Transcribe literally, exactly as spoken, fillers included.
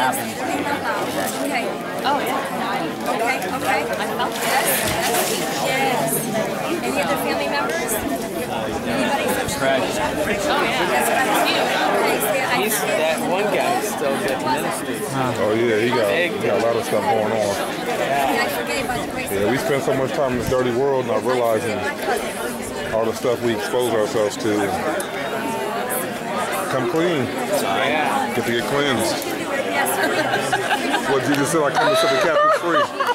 happened. Okay. Oh, yeah. Okay, okay. I felt it. Yes. Any other family members? Anybody from Tragic. Oh, yeah. That's what I see. Okay, see, I He's, see it. that one guy is still good ministry. Oh yeah, he got, he got a lot of stuff going on. I forget about the grace. Yeah, we spend so much time in this dirty world not realizing all the stuff we expose ourselves to. Come clean. Yeah. Get to get cleansed. Yes, sir. What Jesus said, I come to set the captives free.